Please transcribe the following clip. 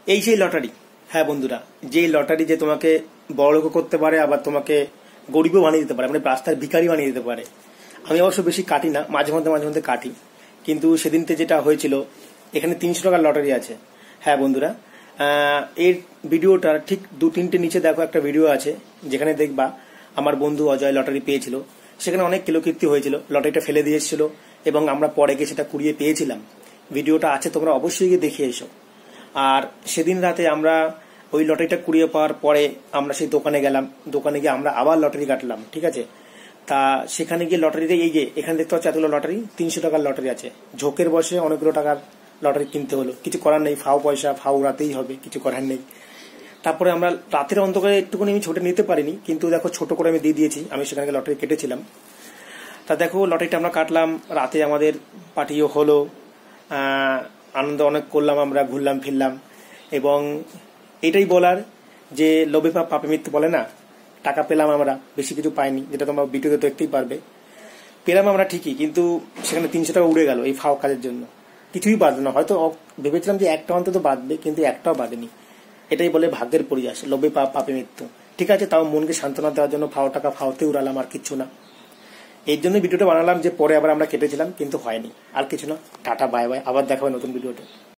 এই সেই লটারি। হ্যাঁ বন্ধুরা, যে লটারি যে তোমাকে বড়লোক করতে পারে, আবার তোমাকে গরিবও বানিয়ে দিতে পারে, মানে রাস্তার ভিখারি বানিয়ে দিতে পারে। আমি অবশ্য বেশি কাটি না, মাঝে মধ্যে কাটি। কিন্তু সেদিনতে যেটা হয়েছিল, এখানে 300 টাকার লটারি আছে। হ্যাঁ বন্ধুরা, এর ভিডিওটার ঠিক 2-3টে নিচে দেখো একটা ভিডিও আছে, যেখানে দেখবা আমার বন্ধু অজয় লটারি পেয়েছিল। সেখানে অনেক কিলোকীর্তি হয়েছিল, লটারিটা ফেলে দিয়ে এসেছিল এবং আমরা পরে গিয়ে সেটা কুড়িয়ে পেয়েছিলাম। ভিডিওটা আছে, তোমরা অবশ্যই গিয়ে দেখে এসো। আর সেদিন রাতে আমরা ওই লটারিটা কুড়িয়ে পাওয়ার পরে আমরা সেই দোকানে গেলাম, দোকানে গিয়ে আমরা আবার লটারি কাটলাম, ঠিক আছে। তা সেখানে গিয়ে লটারিতে এই যে এখানে দেখতে পাচ্ছি এতগুলো লটারি, 300 টাকার লটারি আছে। ঝোঁকের বসে অনেকগুলো টাকার লটারি কিনতে হলো, কিছু করার নেই, ফাও পয়সা ফাও রাতেই হবে, কিছু করার নেই। তারপরে আমরা রাতের অন্ধকারে একটুখানি আমি ছোট নিতে পারিনি, কিন্তু দেখো ছোট করে আমি দিয়ে দিয়েছি, আমি সেখানে লটারি কেটেছিলাম। তা দেখো লটারিটা আমরা কাটলাম, রাতে আমাদের পার্টিও হলো, আনন্দ অনেক করলাম, আমরা ঘুরলাম ফিরলাম। এবং এটাই বলার যে লোভে পাপ পাপে মৃত্যু বলে না, টাকা পেলাম আমরা, বেশি কিছু পাইনি, যেটা তোমরা ভিডিওতে দেখতেই পারবে। পেলাম আমরা ঠিকই, কিন্তু সেখানে 300 টাকা উড়ে গেল এই ফাও কাজের জন্য, কিছুই বাঁধলো না। হয়তো ভেবেছিলাম যে একটা অন্তত বাঁধবে, কিন্তু একটাও বাঁধেনি। এটাই বলে ভাগ্যের পরিহাস, লোভে পাপ পাপে মৃত্যু। ঠিক আছে, তাও মনকে সান্ত্বনা দেওয়ার জন্য ফাও টাকা ফাওতে উড়ালাম, আর কিছু না। এর জন্য ভিডিওটা বানালাম যে পরে আবার আমরা কেটেছিলাম, কিন্তু হয়নি, আর কিছু না। টাটা বাই বাই, আবার দেখা হবে নতুন ভিডিওতে।